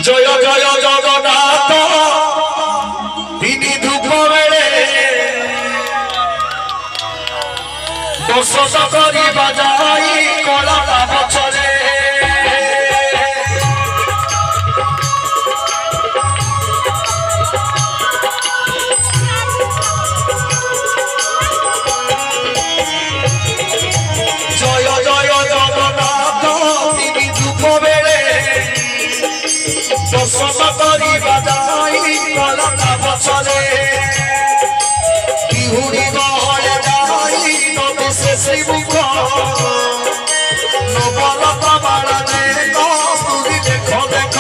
जय जय जगन्नाथ तीन धूप बेले दर्शन करी बजाई कला पछरे दर्शन करी बजाई कला पछरे बिहुड़ी गहले जाई नदी से श्रीमुख नवलता बाला देख स्तुति देख देख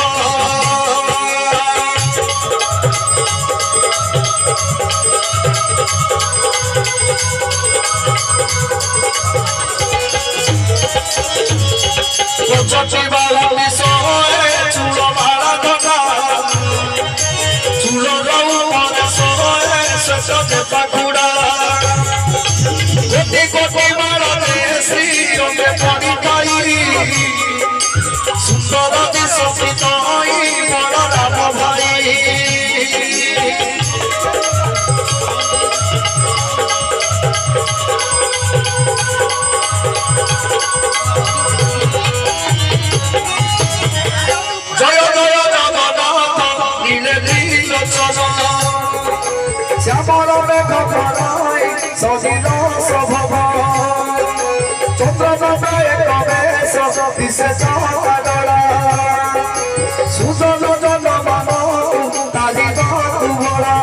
पचटी बाला विषय चूल बाला घटा चूल रऊ पर सोए सजदे पाकुड़ा कोटि कोटि बाला श्री रंगे पड़ी पाई सुंदर दिशोपित बड़ राम भाई जय जय जगन्नाथ नीले नील चरण श्यामल मेघ कराई सजिल सभा चंद्र एक बेश दिशे चला सुजन जन मान ताली भरा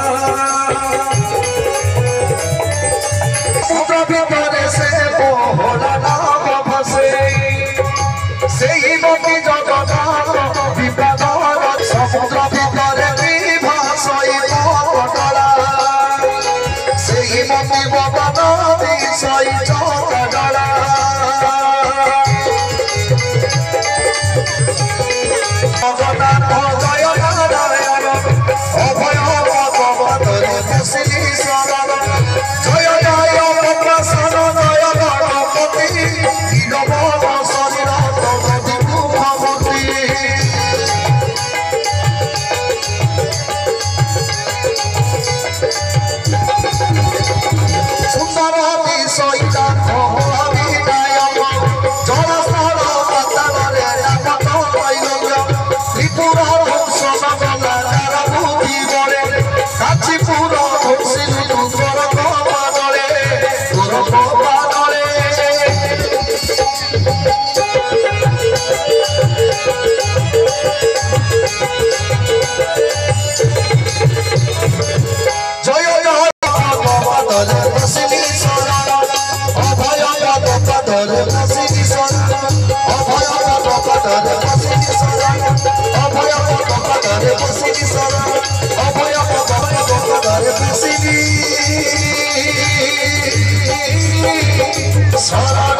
समुद्र भितर से पोहला नाम भसे से ही मोती जगन्नाथ विपद समुद्र भितर भाषई पटला से ही मोती बदन विषय चला जगन्नाथ जय नारायण अभय भगवतरे बसिली शरण जय जय प्रसन्न जय गणपति नीरव शरीर सुंदर विषयिता अभिनायक जलस्थल पतनरे जगत त्रैलोक्य त्रिपुरा वंश मंगलाकार बुद्धि बड़े काशीपुर घोषिलु तोर कपाले जय जय भगवतरे बसिली शरण अभय भगवतरे बसिली शरण अभय भगवतरे बसिली शरण अभय भगवतरे बसिली शरण अभय भगवतरे बसिली शरण।